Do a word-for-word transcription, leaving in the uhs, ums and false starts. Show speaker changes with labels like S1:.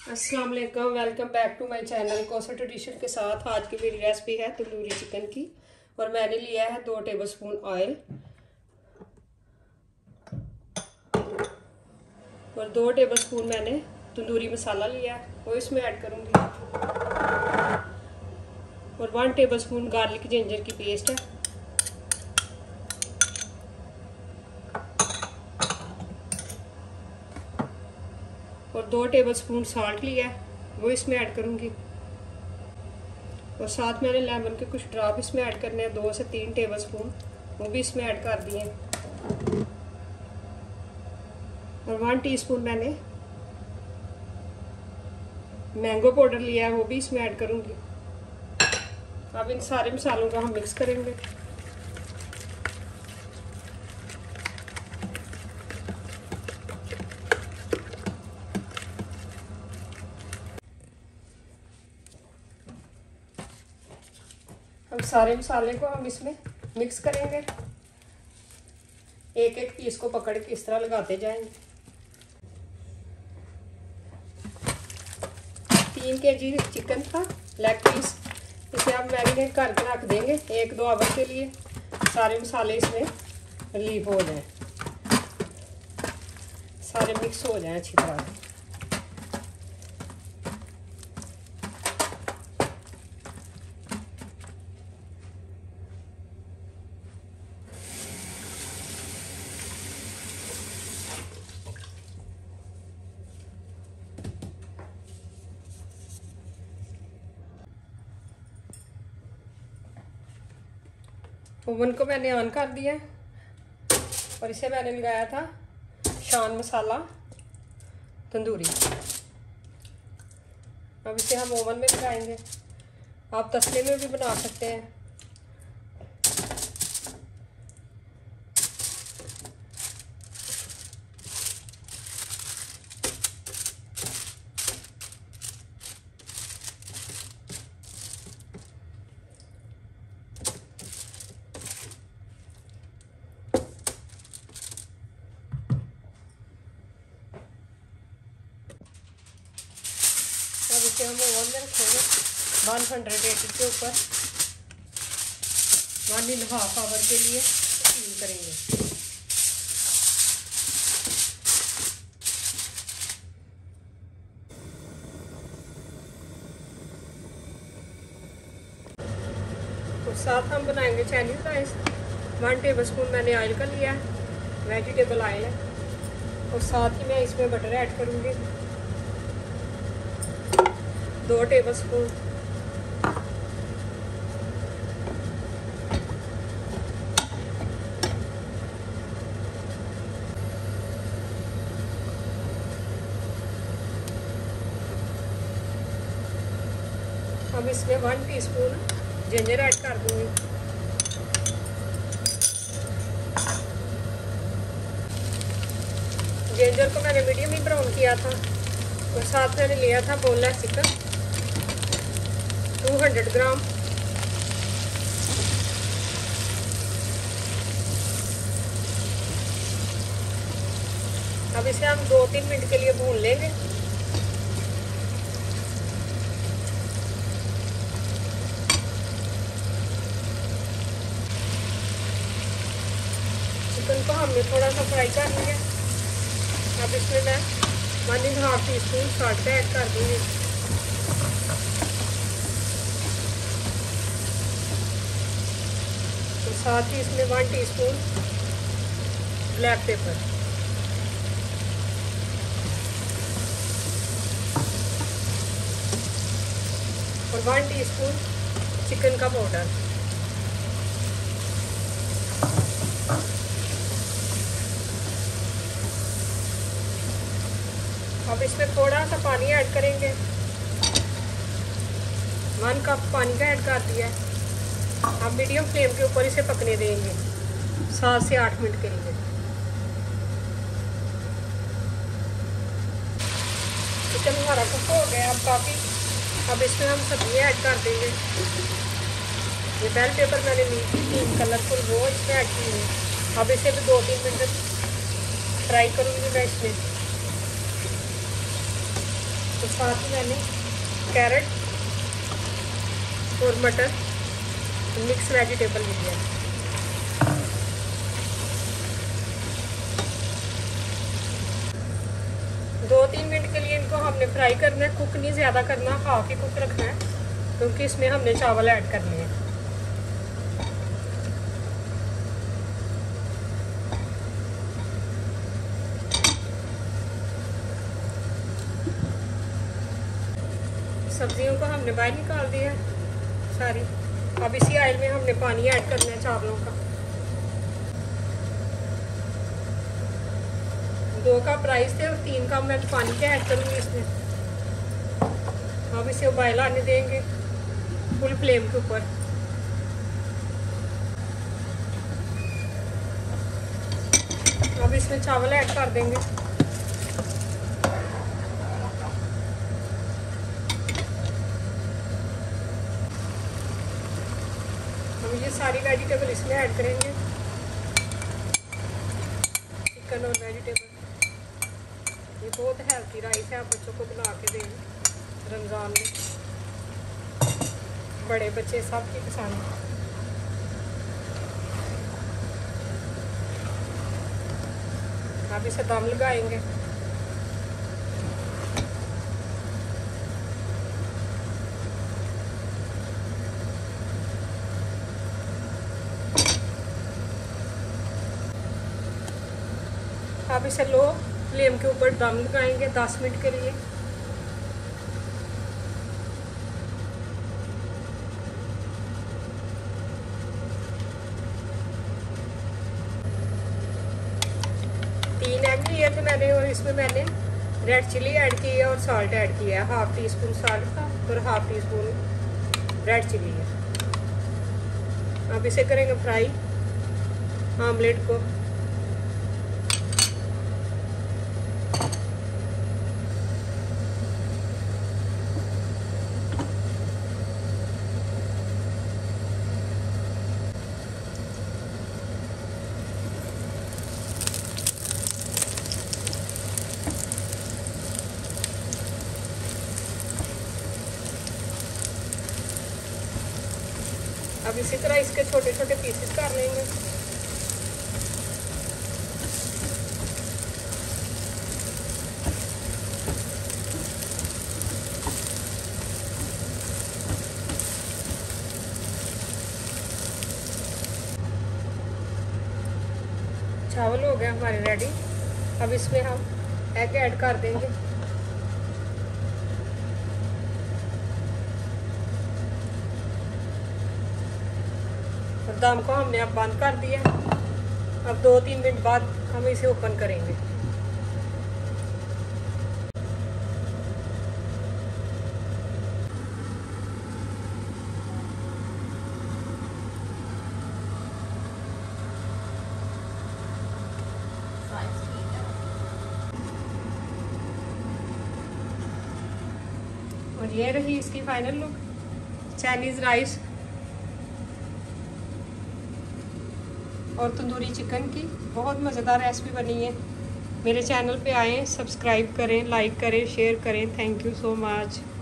S1: अस्सलाम वालेकुम, welcome back to my channel कोसा ट्रेडिशन के साथ। आज की मेरी रेसिपी है तंदूरी चिकन की और मैंने लिया है दो टेबलस्पून ऑयल और दो टेबलस्पून मैंने तंदूरी मसाला लिया है वो इसमें ऐड करूँगी और वन टेबलस्पून गार्लिक जिंजर की पेस्ट है और दो टेबलस्पून साल्ट लिया है वो इसमें ऐड करूँगी और साथ मैंने लेमन के कुछ ड्रॉप इसमें ऐड करने हैं, दो से तीन टेबलस्पून वो भी इसमें ऐड कर दिए और वन टीस्पून मैंने मैंगो पाउडर लिया है वो भी इसमें ऐड करूँगी। अब इन सारे मसालों को हम मिक्स करेंगे। अब सारे मसाले को हम इसमें मिक्स करेंगे, एक एक पीस को पकड़ के इस तरह लगाते जाएंगे। तीन के जी चिकन था लेग पीस, इसे आप मैरिनेट करके रख देंगे एक दो आवर के लिए, सारे मसाले इसमें रिलीव हो जाएं, सारे मिक्स हो जाएं अच्छी तरह। ओवन को मैंने ऑन कर दिया और इसे मैंने लगाया था शान मसाला तंदूरी। अब इसे हम ओवन में लगाएंगे, आप तसले में भी बना सकते हैं। अब इसे हम ओवन में रखेंगे वन हंड्रेड एटी के ऊपर वन एंड हाफ आवर के लिए स्टीम करेंगे। और साथ हम बनाएंगे चाइनीज राइस। वन टेबलस्पून मैंने ऑयल का लिया है, वेजिटेबल ऑयल है और साथ ही मैं इसमें बटर ऐड करूँगी दो टेबलस्पून। अब इसमें वन टीस्पून जिंजर ऐड कर दूंगी जिंजर को मैंने मीडियम ही ब्राउन किया था और साथ मैंने लिया था boneless chicken two hundred gram. अब इसे हम दो तीन मिनट के लिए भून लेंगे। चिकन को हमने थोड़ा सा फ्राई कर लिया। अब इसमें मैं one and half teaspoon salt add कर दूंगी तो साथ ही इसमें वन टीस्पून ब्लैक पेपर और वन टीस्पून चिकन का पाउडर। अब इसमें थोड़ा सा पानी ऐड करेंगे, वन कप पानी का ऐड कर दिया है। अब मीडियम फ्लेम के ऊपर इसे पकने देंगे सात से आठ मिनट के लिए। चिकन हमारा कुक हो गया अब काफ़ी। अब इसमें हम सब्जियाँ ऐड कर देंगे। ये बेल पेपर मैंने ली थी तीन कलरफुल, वो इसमें ऐड की है। अब इसे भी दो तीन मिनट फ्राई करूँगी मैं इसमें। तो साथ ही मैंने कैरेट और मटर मिक्स वेजिटेबल लिया है। दो तीन मिनट के लिए इनको हमने फ्राई करना है, कुक नहीं ज़्यादा करना, हाफ ही कुक रखना है, क्योंकि इसमें हमने चावल ऐड करने हैं। सब्जियों को हमने बाहर निकाल दिया है सारी। अब इसी ऑयल में हमने पानी ऐड करना है चावलों का। दो कप राइस थे और तीन कप मैं पानी के ऐड करूँगी इसमें। अब इसे उबाल आने देंगे फुल फ्लेम के ऊपर। अब इसमें चावल ऐड कर देंगे। हम ये सारी वेजिटेबल इसमें ऐड करेंगे, चिकन और वेजिटेबल। ये बहुत हेल्थी राइस है, आप बच्चों को बना के देंगे रमज़ान में, बड़े बच्चे सबकी पसंद है। अब इसे दम लगाएंगे। अब इसे लो फ्लेम के ऊपर दम लगाएंगे दस मिनट के लिए। तीन एग लिए थे मैंने और इसमें मैंने रेड चिली ऐड की है और सॉल्ट ऐड किया है। हाफ टी स्पून सॉल्ट का और half teaspoon red chilli है। अब इसे करेंगे फ्राई आमलेट को। अब इसी तरह इसके छोटे छोटे पीसेस कर लेंगे। चावल हो गए हमारे रेडी। अब इसमें हम एग ऐड कर देंगे। और दम को हमने अब बंद कर दिया। अब दो तीन मिनट बाद हम इसे ओपन करेंगे। और ये रही इसकी फाइनल लुक, चाइनीज़ राइस और तंदूरी चिकन की बहुत मज़ेदार रेसिपी बनी है। मेरे चैनल पे आएँ, सब्सक्राइब करें, लाइक करें, शेयर करें। Thank you so much.